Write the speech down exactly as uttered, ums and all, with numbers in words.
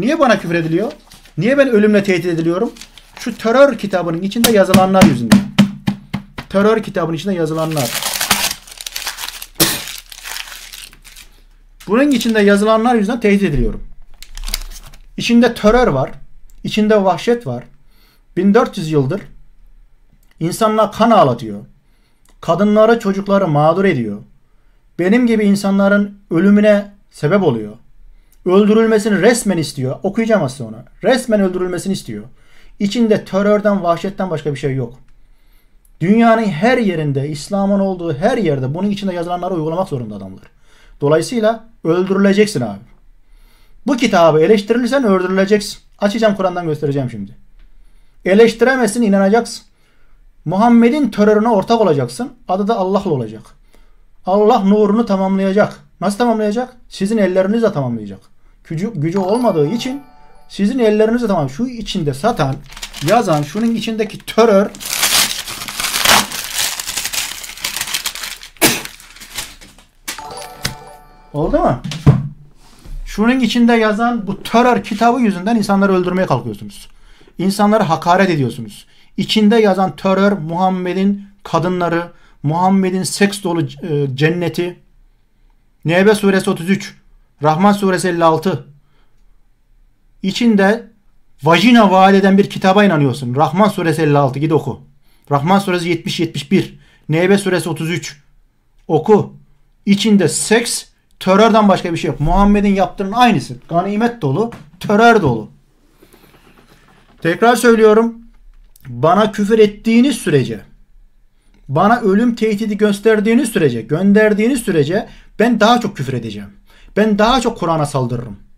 niye bana küfür ediliyor? Niye ben ölümle tehdit ediliyorum? Şu terör kitabının içinde yazılanlar yüzünden. Terör kitabının içinde yazılanlar. Bunun içinde yazılanlar yüzünden tehdit ediliyorum. İçinde terör var. İçinde vahşet var. bin dört yüz yıldır insanlar kan ağlatıyor. Kadınları, çocukları mağdur ediyor. Benim gibi insanların ölümüne sebep oluyor. Öldürülmesini resmen istiyor. Okuyacağım aslında ona. Resmen öldürülmesini istiyor. İçinde terörden, vahşetten başka bir şey yok. Dünyanın her yerinde, İslam'ın olduğu her yerde bunun içinde yazılanları uygulamak zorunda adamlar. Dolayısıyla öldürüleceksin abi. Bu kitabı eleştirirsen öldürüleceksin. Açacağım, Kur'an'dan göstereceğim şimdi. Eleştiremezsin, inanacaksın. Muhammed'in terörüne ortak olacaksın. Adı da Allah'la olacak. Allah nurunu tamamlayacak. Nasıl tamamlayacak? Sizin ellerinizle tamamlayacak. Gücü, gücü olmadığı için sizin ellerinizle tamam. Şu içinde satan, yazan, şunun içindeki terör oldu mu? Şunun içinde yazan bu terör kitabı yüzünden insanları öldürmeye kalkıyorsunuz. İnsanları hakaret ediyorsunuz. İçinde yazan terör, Muhammed'in kadınları, Muhammed'in seks dolu e, cenneti, Nebe suresi otuz üç, Rahman suresi elli altı. İçinde vajina vaat eden bir kitaba inanıyorsun. Rahman suresi elli altı, git oku. Rahman suresi yetmiş yetmiş bir, Nebe suresi otuz üç. Oku. İçinde seks, terörden başka bir şey yok. Muhammed'in yaptığının aynısı. Ganimet dolu, terör dolu. Tekrar söylüyorum. Bana küfür ettiğiniz sürece, bana ölüm tehdidi gösterdiğiniz sürece, gönderdiğiniz sürece ben daha çok küfür edeceğim. Ben daha çok Kur'an'a saldırırım.